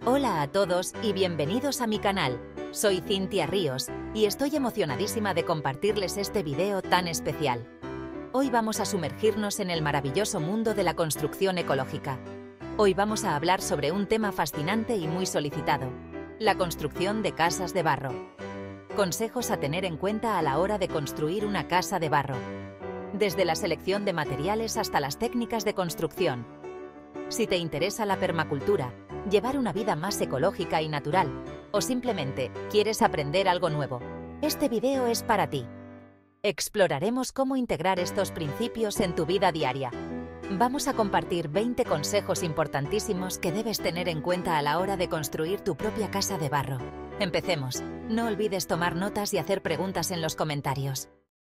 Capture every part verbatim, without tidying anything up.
Hola a todos y bienvenidos a mi canal. Soy Cintia Ríos y estoy emocionadísima de compartirles este video tan especial. Hoy vamos a sumergirnos en el maravilloso mundo de la construcción ecológica. Hoy vamos a hablar sobre un tema fascinante y muy solicitado: la construcción de casas de barro. Consejos a tener en cuenta a la hora de construir una casa de barro. Desde la selección de materiales hasta las técnicas de construcción. Si te interesa la permacultura, llevar una vida más ecológica y natural, o simplemente quieres aprender algo nuevo, este video es para ti. Exploraremos cómo integrar estos principios en tu vida diaria. Vamos a compartir veinte consejos importantísimos que debes tener en cuenta a la hora de construir tu propia casa de barro. Empecemos. No olvides tomar notas y hacer preguntas en los comentarios.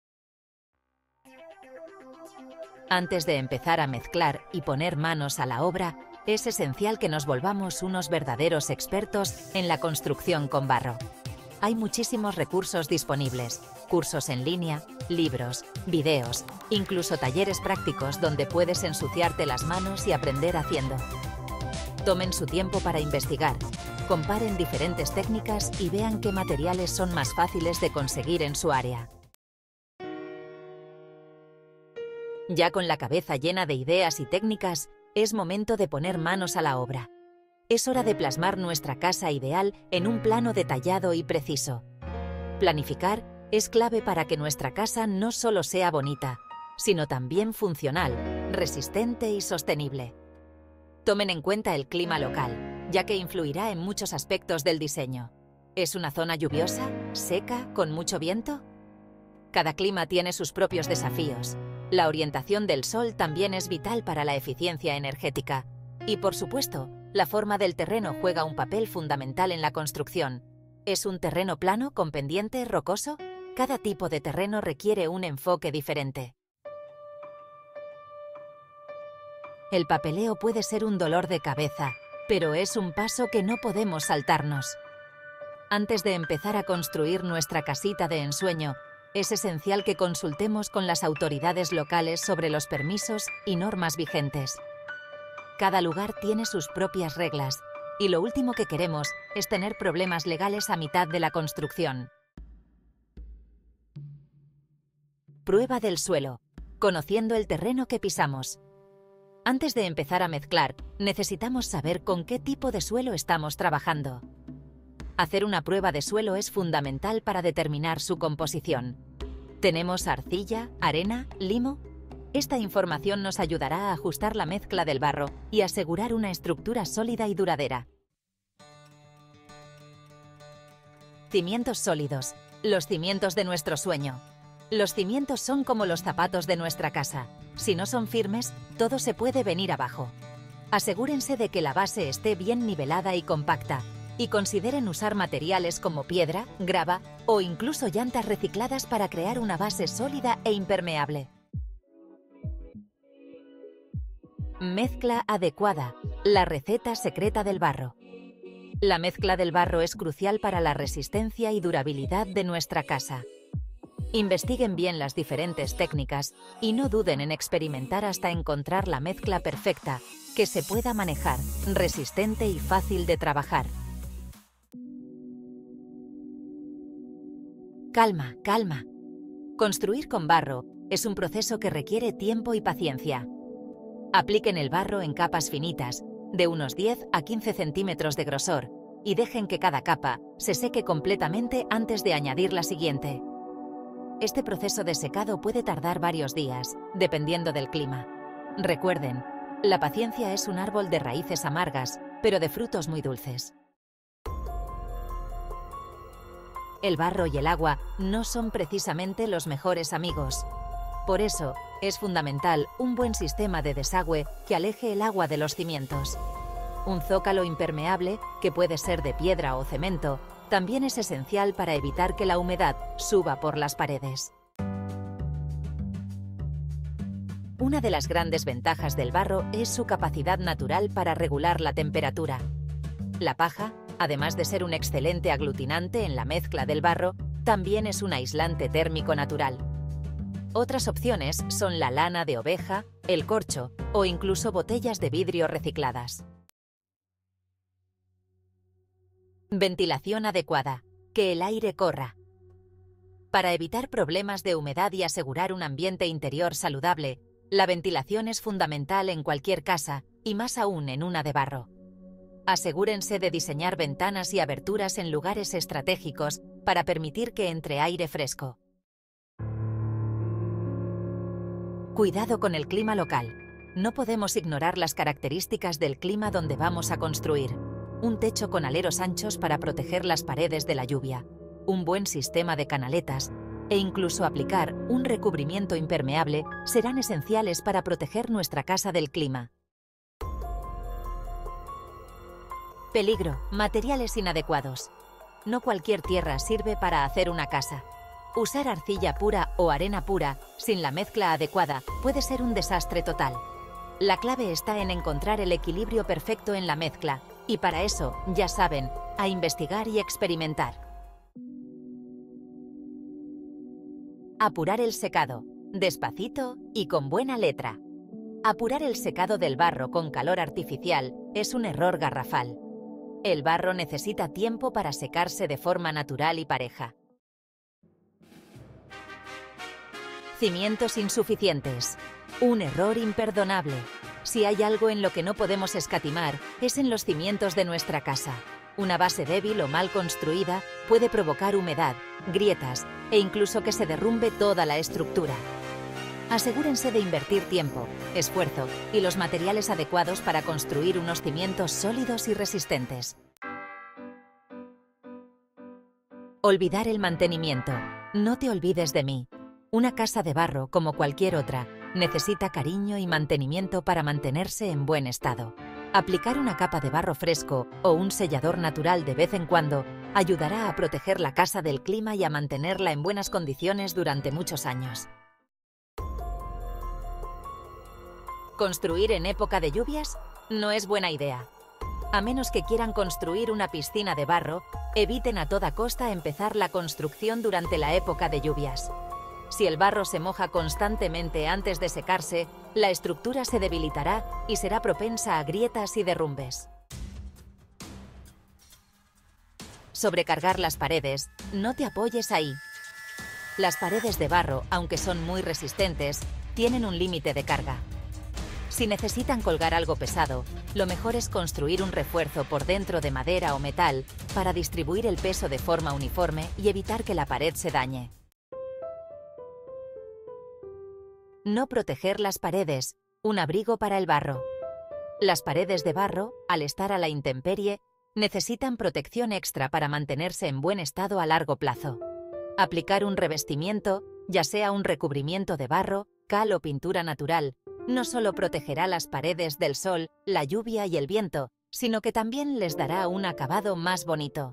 Antes de empezar a mezclar y poner manos a la obra, es esencial que nos volvamos unos verdaderos expertos en la construcción con barro. Hay muchísimos recursos disponibles: cursos en línea, libros, videos, incluso talleres prácticos donde puedes ensuciarte las manos y aprender haciendo. Tomen su tiempo para investigar, comparen diferentes técnicas y vean qué materiales son más fáciles de conseguir en su área. Ya con la cabeza llena de ideas y técnicas, es momento de poner manos a la obra. Es hora de plasmar nuestra casa ideal en un plano detallado y preciso. Planificar es clave para que nuestra casa no solo sea bonita, sino también funcional, resistente y sostenible. Tomen en cuenta el clima local, ya que influirá en muchos aspectos del diseño. ¿Es una zona lluviosa, seca, con mucho viento? Cada clima tiene sus propios desafíos. La orientación del sol también es vital para la eficiencia energética. Y, por supuesto, la forma del terreno juega un papel fundamental en la construcción. ¿Es un terreno plano, con pendiente, rocoso? Cada tipo de terreno requiere un enfoque diferente. El papeleo puede ser un dolor de cabeza, pero es un paso que no podemos saltarnos. Antes de empezar a construir nuestra casita de ensueño, es esencial que consultemos con las autoridades locales sobre los permisos y normas vigentes. Cada lugar tiene sus propias reglas, y lo último que queremos es tener problemas legales a mitad de la construcción. Prueba del suelo, conociendo el terreno que pisamos. Antes de empezar a mezclar, necesitamos saber con qué tipo de suelo estamos trabajando. Hacer una prueba de suelo es fundamental para determinar su composición. ¿Tenemos arcilla, arena, limo? Esta información nos ayudará a ajustar la mezcla del barro y asegurar una estructura sólida y duradera. Cimientos sólidos, los cimientos de nuestro sueño. Los cimientos son como los zapatos de nuestra casa. Si no son firmes, todo se puede venir abajo. Asegúrense de que la base esté bien nivelada y compacta. Y consideren usar materiales como piedra, grava o incluso llantas recicladas para crear una base sólida e impermeable. Mezcla adecuada, la receta secreta del barro. La mezcla del barro es crucial para la resistencia y durabilidad de nuestra casa. Investiguen bien las diferentes técnicas y no duden en experimentar hasta encontrar la mezcla perfecta, que se pueda manejar, resistente y fácil de trabajar. Calma, calma. Construir con barro es un proceso que requiere tiempo y paciencia. Apliquen el barro en capas finitas, de unos diez a quince centímetros de grosor, y dejen que cada capa se seque completamente antes de añadir la siguiente. Este proceso de secado puede tardar varios días, dependiendo del clima. Recuerden, la paciencia es un árbol de raíces amargas, pero de frutos muy dulces. El barro y el agua no son precisamente los mejores amigos. Por eso, es fundamental un buen sistema de desagüe que aleje el agua de los cimientos. Un zócalo impermeable, que puede ser de piedra o cemento, también es esencial para evitar que la humedad suba por las paredes. Una de las grandes ventajas del barro es su capacidad natural para regular la temperatura. La paja, además de ser un excelente aglutinante en la mezcla del barro, también es un aislante térmico natural. Otras opciones son la lana de oveja, el corcho o incluso botellas de vidrio recicladas. Ventilación adecuada. Que el aire corra. Para evitar problemas de humedad y asegurar un ambiente interior saludable, la ventilación es fundamental en cualquier casa y más aún en una de barro. Asegúrense de diseñar ventanas y aberturas en lugares estratégicos para permitir que entre aire fresco. Cuidado con el clima local. No podemos ignorar las características del clima donde vamos a construir. Un techo con aleros anchos para proteger las paredes de la lluvia, un buen sistema de canaletas e incluso aplicar un recubrimiento impermeable serán esenciales para proteger nuestra casa del clima. Peligro: materiales inadecuados. No cualquier tierra sirve para hacer una casa. Usar arcilla pura o arena pura sin la mezcla adecuada puede ser un desastre total. La clave está en encontrar el equilibrio perfecto en la mezcla, y para eso, ya saben, a investigar y experimentar. Apurar el secado, despacito y con buena letra. Apurar el secado del barro con calor artificial es un error garrafal. El barro necesita tiempo para secarse de forma natural y pareja. Cimientos insuficientes. Un error imperdonable. Si hay algo en lo que no podemos escatimar, es en los cimientos de nuestra casa. Una base débil o mal construida puede provocar humedad, grietas e incluso que se derrumbe toda la estructura. Asegúrense de invertir tiempo, esfuerzo y los materiales adecuados para construir unos cimientos sólidos y resistentes. Olvidar el mantenimiento. No te olvides de mí. Una casa de barro, como cualquier otra, necesita cariño y mantenimiento para mantenerse en buen estado. Aplicar una capa de barro fresco o un sellador natural de vez en cuando ayudará a proteger la casa del clima y a mantenerla en buenas condiciones durante muchos años. ¿Construir en época de lluvias? No es buena idea. A menos que quieran construir una piscina de barro, eviten a toda costa empezar la construcción durante la época de lluvias. Si el barro se moja constantemente antes de secarse, la estructura se debilitará y será propensa a grietas y derrumbes. Sobrecargar las paredes. No te apoyes ahí. Las paredes de barro, aunque son muy resistentes, tienen un límite de carga. Si necesitan colgar algo pesado, lo mejor es construir un refuerzo por dentro de madera o metal para distribuir el peso de forma uniforme y evitar que la pared se dañe. No proteger las paredes. Un abrigo para el barro. Las paredes de barro, al estar a la intemperie, necesitan protección extra para mantenerse en buen estado a largo plazo. Aplicar un revestimiento, ya sea un recubrimiento de barro, cal o pintura natural, no solo protegerá las paredes del sol, la lluvia y el viento, sino que también les dará un acabado más bonito.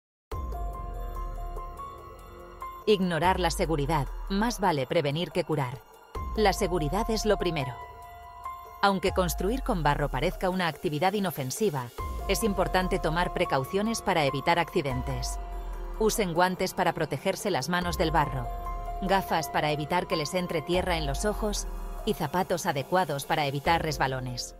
Ignorar la seguridad. Más vale prevenir que curar. La seguridad es lo primero. Aunque construir con barro parezca una actividad inofensiva, es importante tomar precauciones para evitar accidentes. Usen guantes para protegerse las manos del barro, gafas para evitar que les entre tierra en los ojos y zapatos adecuados para evitar resbalones.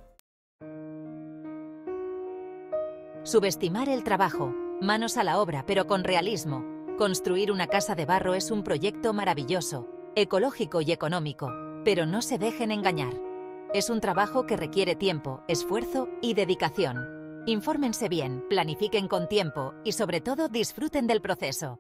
Subestimar el trabajo. Manos a la obra, pero con realismo. Construir una casa de barro es un proyecto maravilloso, ecológico y económico, pero no se dejen engañar. Es un trabajo que requiere tiempo, esfuerzo y dedicación. Infórmense bien, planifiquen con tiempo y sobre todo disfruten del proceso.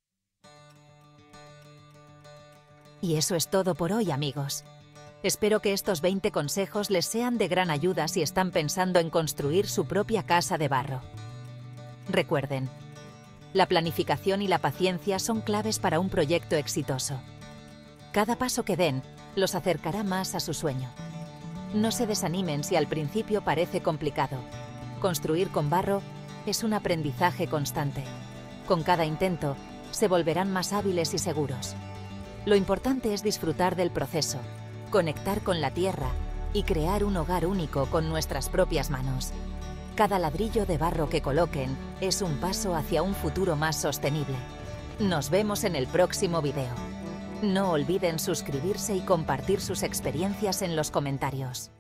Y eso es todo por hoy, amigos. Espero que estos veinte consejos les sean de gran ayuda si están pensando en construir su propia casa de barro. Recuerden, la planificación y la paciencia son claves para un proyecto exitoso. Cada paso que den los acercará más a su sueño. No se desanimen si al principio parece complicado. Construir con barro es un aprendizaje constante. Con cada intento, se volverán más hábiles y seguros. Lo importante es disfrutar del proceso, conectar con la tierra y crear un hogar único con nuestras propias manos. Cada ladrillo de barro que coloquen es un paso hacia un futuro más sostenible. Nos vemos en el próximo video. No olviden suscribirse y compartir sus experiencias en los comentarios.